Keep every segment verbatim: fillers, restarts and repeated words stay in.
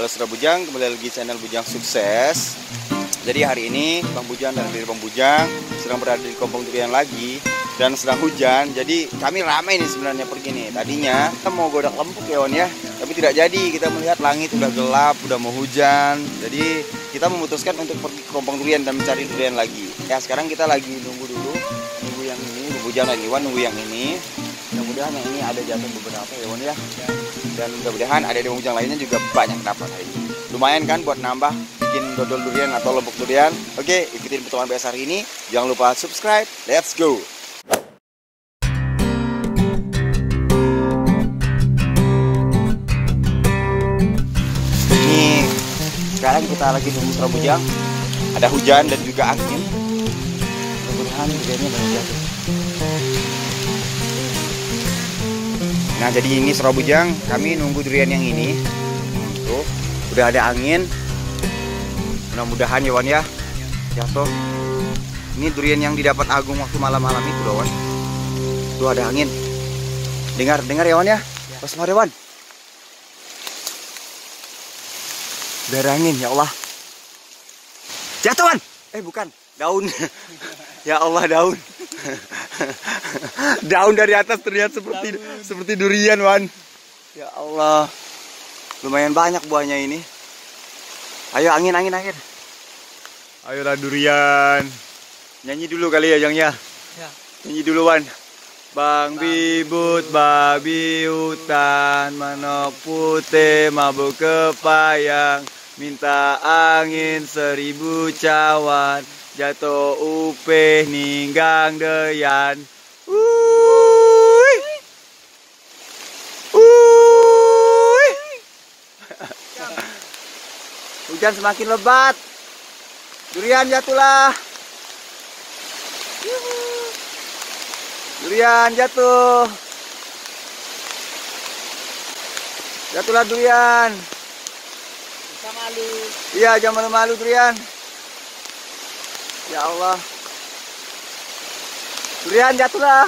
Saudara Bujang, kembali lagi channel Bujang Sukses. Jadi hari ini Bang Bujang dan diri Bang Bujang sedang berada di Kampung Durian lagi dan sedang hujan. Jadi kami ramai nih sebenarnya pergi nih. Tadinya kita mau godak lempuk ya Wan ya, tapi tidak jadi. Kita melihat langit udah gelap, udah mau hujan. Jadi kita memutuskan untuk pergi ke Kampung Durian dan mencari durian lagi. Ya sekarang kita lagi nunggu dulu, nunggu yang ini. Bang Bujang dan Iwan nunggu yang ini. Mudah-mudahan yang ini ada jatuh beberapa ya Wan ya. Dan mudah-mudahan ada di Bang Bujang lainnya juga banyak dapat hari ini. Lumayan kan buat nambah bikin dodol durian atau lempuk durian. Oke, ikutin pertemuan B S hari ini. Jangan lupa subscribe. Let's go. Ini sekarang kita lagi nunggu Saudara Bujang. Ada hujan dan juga angin. Mudah-mudahan duriannya banyak jatuh. Nah jadi ini Saudara Bujang, kami nunggu durian yang ini. Tuh, udah ada angin. Mudah-mudahan ya Wan ya, jatuh. Ini durian yang didapat Agung waktu malam-malam itu loh Wan. Tuh ada angin. Dengar, dengar ya Wan ya. Pas ya. Wan. Udah ada angin ya Allah. Jatuh Wan. Eh bukan, daun. Ya Allah daun. Daun dari atas terlihat seperti seperti durian Wan. Ya Allah. Lumayan banyak buahnya ini. Ayo angin angin angin. Ayolah durian. Nyanyi dulu kali ya Jang ya. Ya. Nyanyi dulu Wan. Bang bibut babi hutan, manok putih mabuk kepayang, minta angin seribu cawan, jatuh upeh ninggang deyan. Uy. Uy. Hujan semakin lebat. Durian jatuhlah. Durian jatuh. Jatuhlah durian. Jangan malu. Iya, jangan malu-malu durian. Ya Allah. Durian jatuhlah.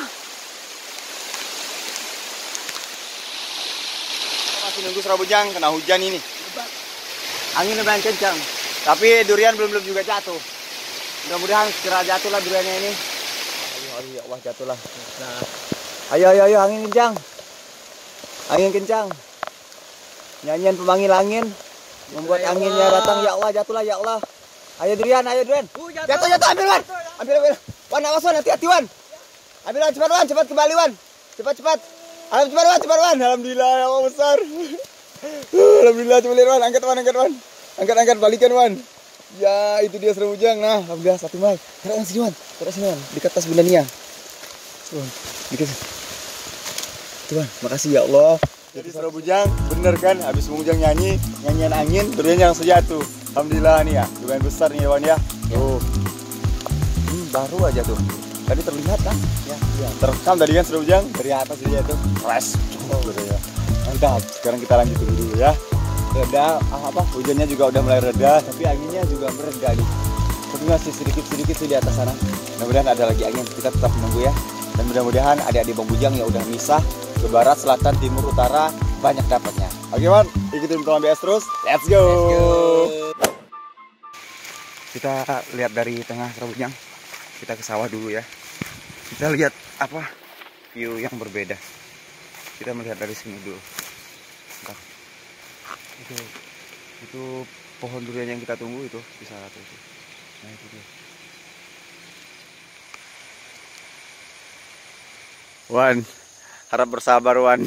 Kita masih nunggu Saudara Bujang kena hujan ini. Angin lumayan kencang. Tapi durian belum-belum juga jatuh. Mudah-mudahan segera jatuhlah duriannya ini. Ayo, ayo ya Allah jatuhlah. Nah. Ayo, ayo, ayo angin kencang. Angin kencang. Nyanyian pemanggil angin membuat ya anginnya Allah. Datang ya Allah jatuhlah ya Allah. Ayo durian, ayo durian. Uh, jatuh. jatuh, jatuh, ambil Wan. Ambil, ambil. Wan, awas Wan, hati-hati Wan. Ambil Wan, cepat Wan, cepat kembali Wan. Cepat, cepat. Alhamdulillah, cepat Wan, cepat Wan. Alhamdulillah, ya Allah besar. Alhamdulillah, coba lihat Wan, angkat Wan, angkat Wan. Angkat, angkat, balikan Wan. Ya, itu dia Saudara Bujang. Nah, alhamdulillah satu mal. Taruh sini Wan, taruh sini Wan, dekat tas Bunda Nia. Wan, dekat. Tuh Wan, makasih ya Allah. Jadi Saudara Bujang, bener kan? Habis Bang Bujang nyanyi, nyanyian angin, durian yang sejatuh. Alhamdulillah nih ya, lumayan besar nih ya Wan ya. Tuh, hmm, baru aja tuh. Tadi terlihat kan? Ya, ya. Terekam tadi kan Saudara Bujang dari atas dia tuh. Fresh, oh, gitu ya. Mantap. Sekarang kita lanjut dulu ya. Reda, ah, apa? Hujannya juga udah mulai reda, tapi anginnya juga mereda nih. Tapi masih sedikit-sedikit sih di atas sana. Mudah-mudahan ada lagi angin. Kita tetap menunggu ya. Dan mudah-mudahan adik-adik Bang Bujang yang udah misah ke barat, selatan, timur, utara banyak dapatnya. Oke Wan, ikutin pertemuan B S terus. Let's go. Let's go. Kita lihat dari tengah Saudara Bujang. Kita ke sawah dulu ya. Kita lihat apa view yang berbeda. Kita melihat dari sini dulu. Bentar. Itu itu pohon durian yang kita tunggu itu bisa satu itu. Nah itu dia. Wan, harap bersabar Wan.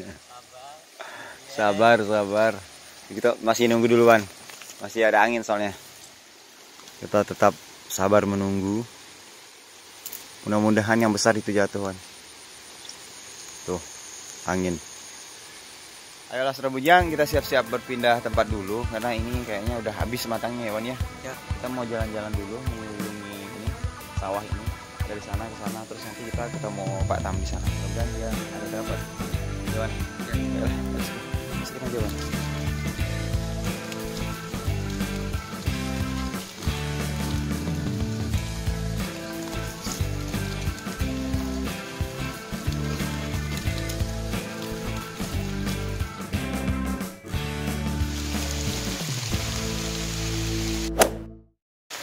Sabar, sabar. Kita masih nunggu dulu Wan. Masih ada angin soalnya. Kita tetap sabar menunggu. Mudah-mudahan yang besar itu jatuh Wan. Tuh, angin. Ayolah Saudara Bujang, kita siap-siap berpindah tempat dulu karena ini kayaknya udah habis matangnya ya Wan ya. Ya. Kita mau jalan-jalan dulu mengelilingi ini sawah ini dari sana ke sana, terus nanti kita ketemu Pak Tam di sana. Mudah-mudahan dia ada dapat. Ya Wan. Ya. Ayolah, let's go. Masukin aja Wan.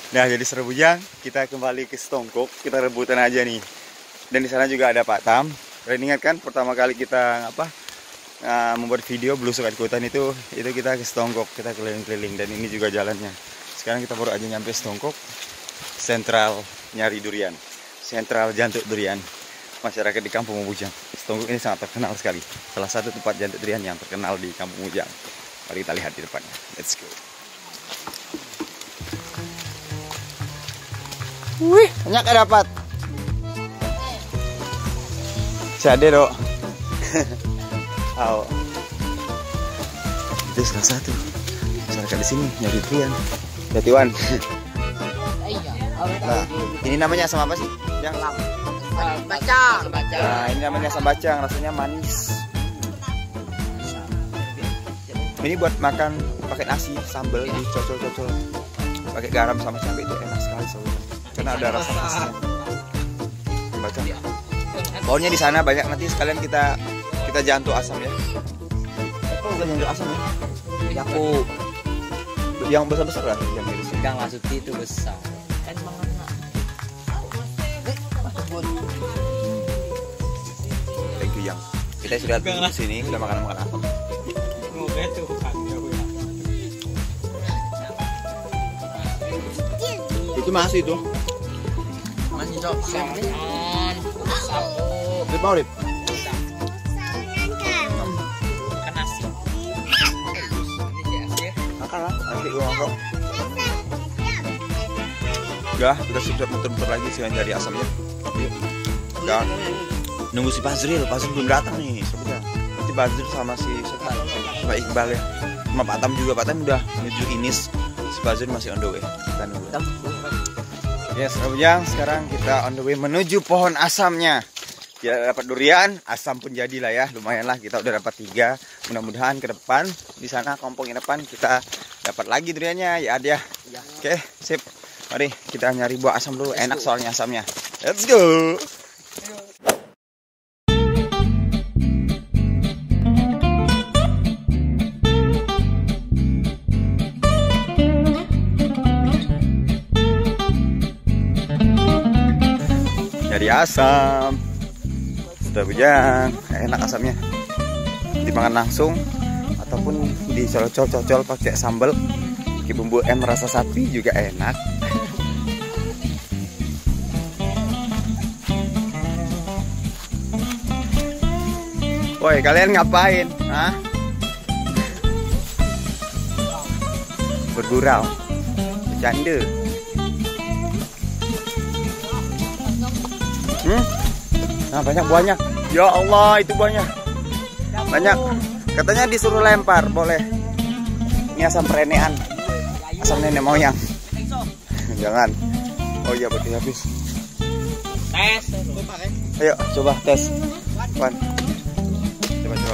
Nah, jadi Saudara Bujang, kita kembali ke Setongkok, kita rebutan aja nih. Dan di sana juga ada Pak Tam. Kalian ingat kan pertama kali kita apa? Uh, membuat video belusukan ke hutan itu, itu kita ke Setongkok, kita keliling-keliling, dan ini juga jalannya. Sekarang kita baru aja nyampe Setongkok, sentral nyari durian, sentral jantuk durian masyarakat di Kampung Mubujang. Setongkok ini sangat terkenal sekali, salah satu tempat jantuk durian yang terkenal di Kampung Mubujang. Mari kita lihat di depannya, let's go. Wih, banyak gak dapat? Sade dok. Oh. Itu salah satu masyarakat di sini nyari durian. Jatiwan. Nah, ini namanya asam apa sih? Yang lam. Bacang. Nah, ini namanya asam bacang, rasanya manis. Ini buat makan pakai nasi, sambal dicocol-cocol, pakai garam sama cabai itu enak sekali soalnya. Karena ada rasa khasnya. Bacang. Pohonnya di sana banyak, nanti sekalian kita kita jantung asam ya. Kita jantung asam ya. Yaku. Yang besar-besar lah yang itu. Sedang Lasuti itu besar. Kan mengena. Thank you yang. Kita sudah di sini, sudah makan-makan asam. Itu masih itu. Masih cok. Salmon. Sapu. Rip mau rip. Makan nasi. Makan lah, nanti gue ngomong. Udah, kita siap-siap muter-muter lagi sih cari asamnya. Udah. Nunggu si Bazril, Bazril belum datang nih. Sebenarnya. Nanti Bazril sama si siapa? Sama Iqbal ya. Sama Pak Tam juga, Pak Tam udah menuju Inis. Si Bazril masih on the way. Kita nunggu. Yes, Bujang, sekarang kita on the way menuju pohon asamnya. Kita dapat durian, asam pun jadilah ya, lumayan lah kita udah dapat tiga. Mudah-mudahan ke depan di sana kompong yang depan kita dapat lagi duriannya ya ada. Ya. Oke, sip. Mari kita nyari buah asam dulu, enak soalnya asamnya. Let's go. Nyari asam. Sudah Bujang, enak asamnya. Dimakan langsung ataupun dicocol-cocol pakai sambal, pakai bumbu M rasa sapi juga enak. Woi, kalian ngapain? Hah? Bergurau. Bercanda. Hmm? Nah, banyak buahnya. Ya Allah, itu buahnya. Banyak. Katanya disuruh lempar, boleh. Ini asam perenean. Asam nenek moyang. Jangan. Oh iya, berarti habis. Tes. Ayo, coba tes. Wan. Coba, coba.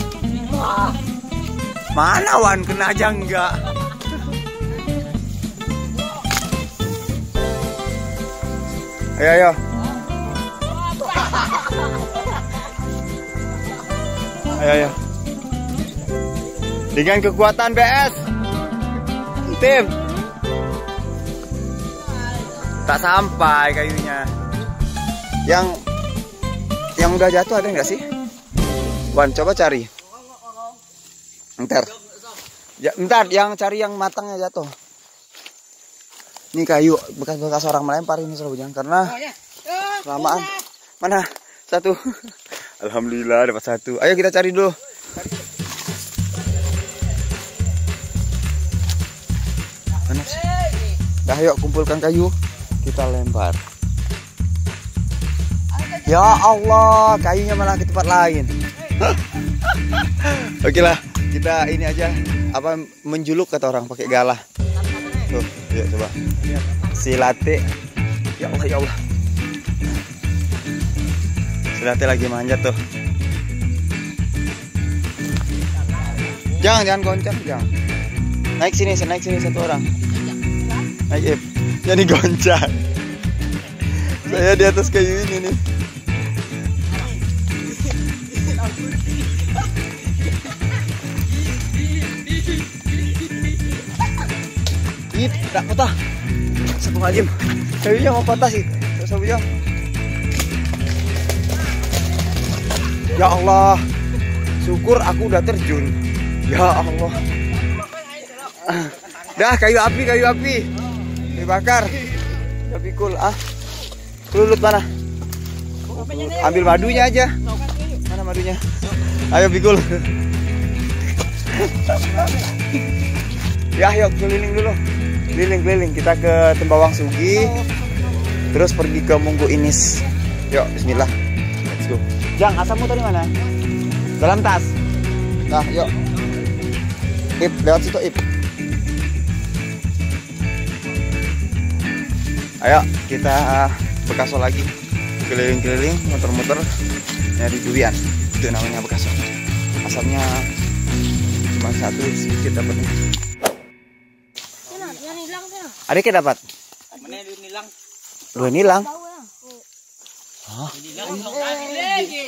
Mana Wan? Kena aja enggak? Ayo, ayo. Ayo, ayo. Dengan kekuatan B S tim tak sampai kayunya. Yang yang udah jatuh ada nggak sih? Wan, coba cari. Ntar. Ya, ntar yang cari yang matangnya jatuh. Ini kayu bekas-bekas orang melempar ini Saudara Bujang karena kelamaan. Mana? Satu. Alhamdulillah dapat satu. Ayo kita cari dulu. Mana sih? Dah yuk kumpulkan kayu. Kita lempar. Ya Allah, kayunya malah ke tempat lain. Oke lah, kita ini aja apa menjuluk kata orang pakai galah. Tuh, yuk coba. Silate. Ya Allah, ya Allah. Silate lagi manjat tuh. Jangan, jangan goncang, jangan. Naik sini, naik sini satu orang. Naik, Ip. Jadi goncang. Saya di atas kayu ini nih. Ip, tak patah. Astagfirullahaladzim. Kayunya mau patah sih. Sabu Jang. Ya Allah. Syukur aku udah terjun. Ya Allah. Dah kayu api, kayu api. Dibakar. Udah pikul ah. Kelulut mana? Ambil madunya aja. Mana madunya? Ayo pikul. Ya, yuk keliling dulu. Keliling-keliling kita ke Tembawang Sugi. Terus pergi ke Munggu Inis. Yuk, bismillah. Let's go. Jang, asammu tadi mana? Dalam tas. Nah, yuk. Ip, lewat situ, Ip. Ayo, kita Bekaso lagi. Keliling-keliling, muter-muter nyari durian. Itu namanya Bekaso. Asamnya cuma satu sedikit dapatnya. Adiknya dapat? Mana dulu nilang? Dua nilang. Hah? Nilang lagi.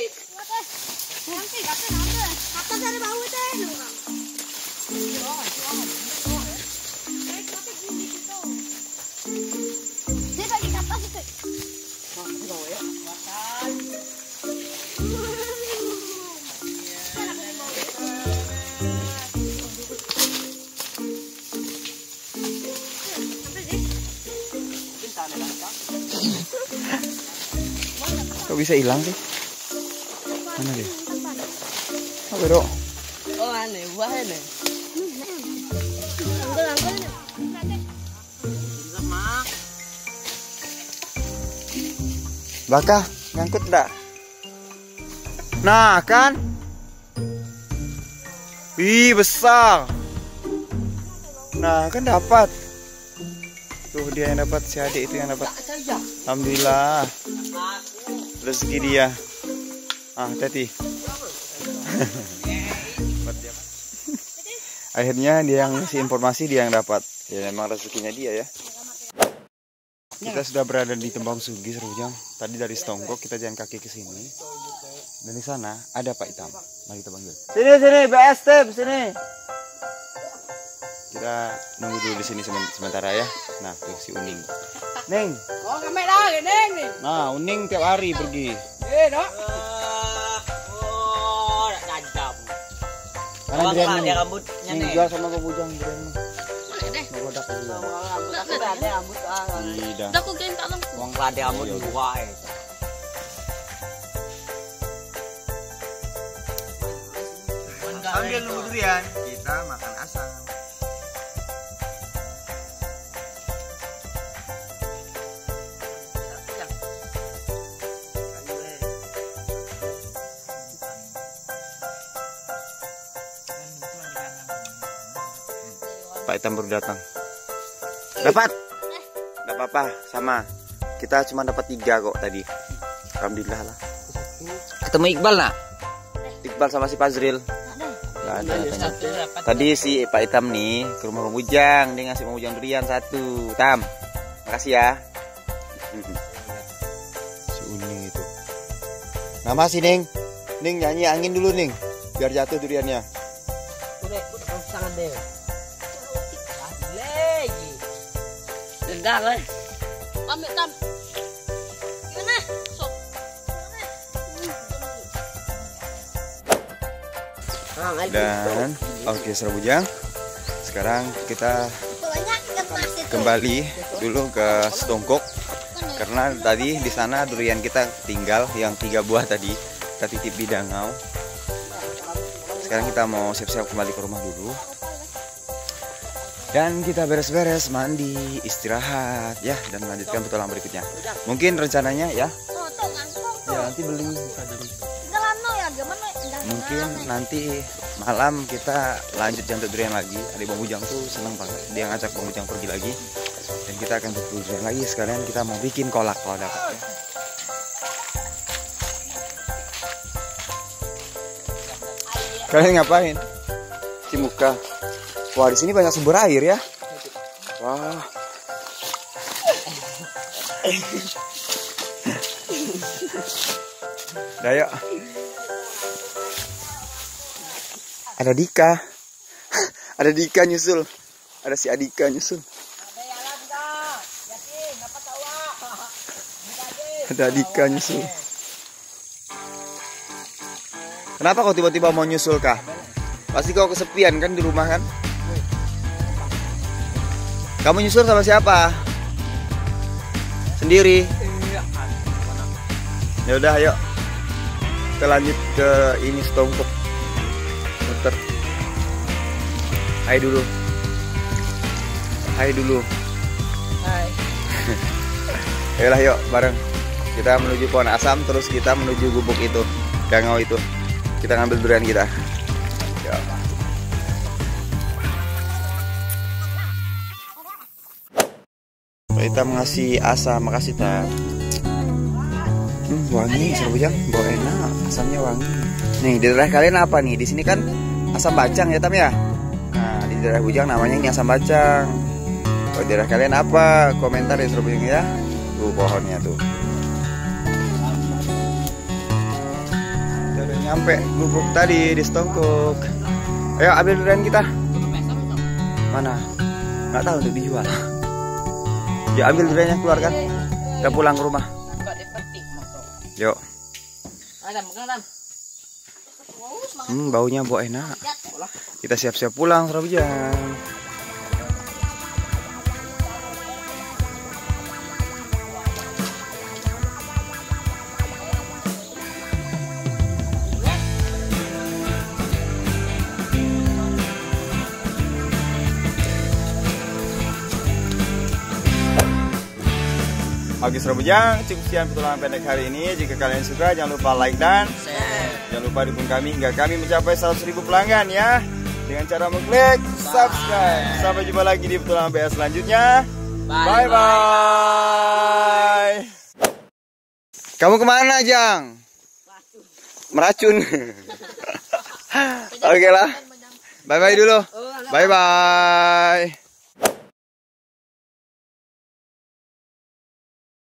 Kok bisa hilang sih? Mana dia? Apa dok? Oh aneh, buah aneh. Baka, nyangkut enggak? Nah kan? Wih besar. Nah kan dapat. Tuh dia yang dapat, si adik itu yang dapat. Alhamdulillah. Rezeki dia. Ah, hati-hati. Akhirnya dia yang ngasih informasi, dia yang dapat. Ya memang rezekinya dia ya. Kita sudah berada di Tembawang Sugi, Serujang. Tadi dari Setonggok kita jalan kaki ke sini. Dan di sana ada Pak Hitam. Mari kita panggil. Sini sini, B S T sini. Kita nunggu dulu di sini sementara ya. Nah, tuh si Uning. Neng. Oh, kamera lagi, Neng nih. Nah, Uning tiap hari pergi. Eh, Dok. Oh, nak tajam. Mana duriannya nih? Rambutnya Nih, nih. jual sama Pak Bujang duriannya. Boleh deh. Mau godak dulu. Aku tak ada rambut ah. Tidak. Udah aku game tak lengkap. Wong lade rambut dua eh. Sambil nunggu durian, kita makan asam. Pak Hitam baru datang. Dapat? Gak apa-apa, sama. Kita cuma dapat tiga kok tadi. Alhamdulillah lah. Ketemu Iqbal nak? Iqbal sama si Fazril. Gak ada katanya. Tadi si Pak Hitam nih ke rumah Bang Bujang, dia ngasih Bang Bujang durian satu. Tam, makasih ya. Si Uning itu. Nama si Ning. Ning nyanyi angin dulu Ning, biar jatuh duriannya. Udah, udah sangat deh. Lagi. Enggak lah. Ambil Tam. Gimana? Sok. Dan oke Saudara Bujang, sekarang kita kembali dulu ke Setonggok karena tadi di sana durian kita tinggal yang tiga buah tadi kita titip di Dangau. Sekarang kita mau siap-siap kembali ke rumah dulu dan kita beres-beres mandi istirahat ya dan melanjutkan petualangan berikutnya. Mungkin rencananya ya ya nanti beli bisa beli. Mungkin nanti malam kita lanjut jantut durian lagi. Adik Bang Bujang tuh seneng banget, dia ngajak Bang Bujang pergi lagi dan kita akan jantut durian lagi. Sekalian kita mau bikin kolak kalau dapat ya. Kalian ngapain? Cuci muka. Wah, di sini banyak sumber air ya. Wah. Dah yuk. Ada Dika. Ada Dika nyusul. Ada si Adika nyusul. Ada Dika nyusul. Kenapa kau tiba-tiba mau nyusul kah? Pasti kau kesepian kan di rumah kan? Kamu nyusul sama siapa? Sendiri? Ya udah, ayo kita lanjut ke ini Stongkok. Muter. Hai dulu. Hai dulu. Hai. Ayolah yuk bareng. Kita menuju pohon asam, terus kita menuju gubuk itu, gangau itu. Kita ngambil durian kita. Ya. Kita mengasih asa, makasih ta. Hmm, wangi Serbujang, bau enak, asamnya wangi. Nih di daerah kalian apa nih? Di sini kan asam bacang ya Tam ya. Nah di daerah Bujang namanya ini asam bacang. Kalau di daerah kalian apa? Komentar ya Serbujang ya. Tuh pohonnya tuh. Kita udah nyampe gubuk tadi di Stongkok. Ayo ambil durian kita. Mana? Nggak tahu untuk dijual. Ya ambil duriannya, keluarkan. Kita pulang ke rumah. Yuk. Hmm, baunya bau enak. Kita siap-siap pulang Serbujang. Oke Serbujang, cukup sekian petualangan pendek hari ini. Jika kalian suka jangan lupa like dan Share. jangan lupa dukung kami hingga kami mencapai seratus ribu pelanggan ya, dengan cara mengklik subscribe. Sampai jumpa lagi di petualangan B S selanjutnya. Bye bye. Kamu kemana Jang? Meracun. Oke lah. Bye bye dulu. Bye bye.